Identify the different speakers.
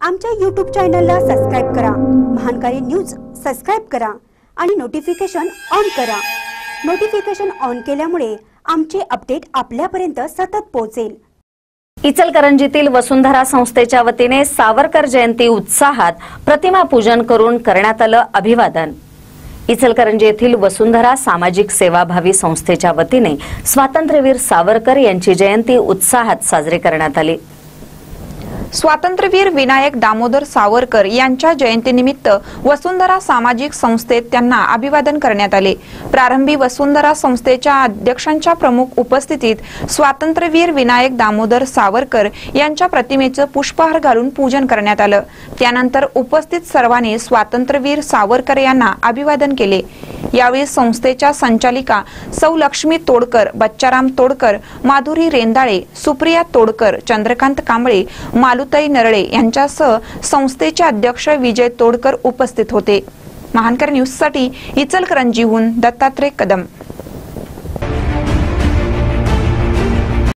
Speaker 1: आमच्या YouTube चॅनलला subscribe करा, महानकारी न्यूज सबस्क्राइब करा आणि नोटिफिकेशन ऑन करा। नोटिफिकेशन ऑन केल्यामुळे आमचे अपडेट आपल्यापर्यंत सतत पोहोचेल।
Speaker 2: इचलकरंजीतील वसुंधरा संस्थेच्या वतीने सावरकर जयंती उत्साहात प्रतिमा पूजन करून करण्यात आलं अभिवादन। इचलकरंजी येथील वसुंधरा सामाजिक सेवाभावी संस्थेच्या वतीने स्वातंत्र्यवीर सावरकर यांची जयंती उत्साहात साजरी करण्यात आली।
Speaker 3: स्वातंत्र्यवीर विनायक दामोदर सावरकर यांच्या जयंतीनिमित्त वसुंधरा सामाजिक संस्थेत त्यांना अभिवादन करण्यात आले। प्रारंभी वसुंधरा संस्थेच्या अध्यक्षांच्या प्रमुख उपस्थितीत स्वातंत्र्यवीर विनायक दामोदर सावरकर यांच्या प्रतिमेचं पुष्पहार घालून पूजन करण्यात आलं। त्यानंतर उपस्थित सर्वांनी स्वातंत्र्यवीर सावरकर यांना अभिवादन केले। यावेळी संस्थेच्या संचालिका सौ लक्ष्मी तोडकर, बच्चाराम तोडकर, माधुरी रेंदाळे, सुप्रिया तोडकर, चंद्रकांत कांबळे, मालुताई नरळे यांच्यासह संस्थेचे अध्यक्ष विजय तोडकर उपस्थित होते। महानकर न्यूज साठी इचलकरंजीहून दत्तात्रय कदम।